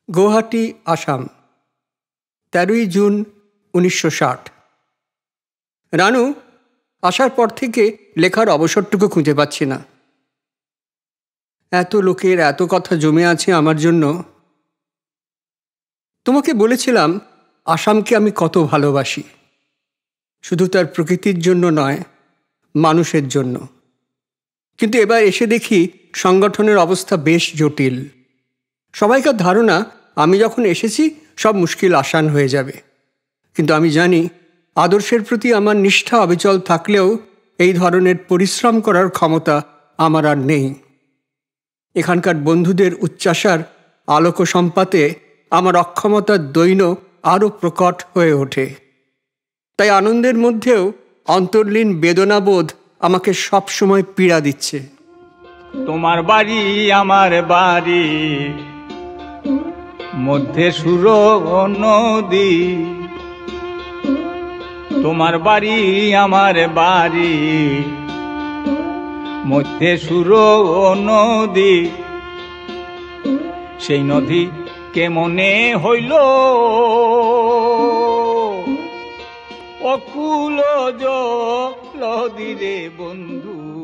গুয়াহাটি, আসাম, 13ই জুন 1960। রানু, আসার পর থেকে লেখার অবসরটুকু খুঁজে পাচ্ছি না। এত লোকের এত কথা জমে আছে আমার জন্য। তোমাকে বলেছিলাম আসামকে আমি কত ভালোবাসি, শুধু তার প্রকৃতির জন্য নয়, মানুষের জন্য। কিন্তু এবার এসে দেখি সংগঠনের অবস্থা বেশ জটিল। সবাইকার ধারণা আমি যখন এসেছি সব মুশকিল আসান হয়ে যাবে, কিন্তু আমি জানি আদর্শের প্রতি আমার নিষ্ঠা অবিচল থাকলেও এই ধরনের পরিশ্রম করার ক্ষমতা আমার আর নেই। এখানকার বন্ধুদের উচ্চাসার আলোক সম্পাতে আমার অক্ষমতার দৈন্য আরও প্রকট হয়ে ওঠে। তাই আনন্দের মধ্যেও অন্তর্লীন বেদনাবোধ আমাকে সবসময় পীড়া দিচ্ছে। তোমার বাড়ি আমার বাড়ি, মধ্যে সুর নদী। তোমার বাড়ি আমার বাড়ি, মধ্যে সুর নদী। সেই নদী কেমনে হইল অকুল জল দিলে বন্ধু।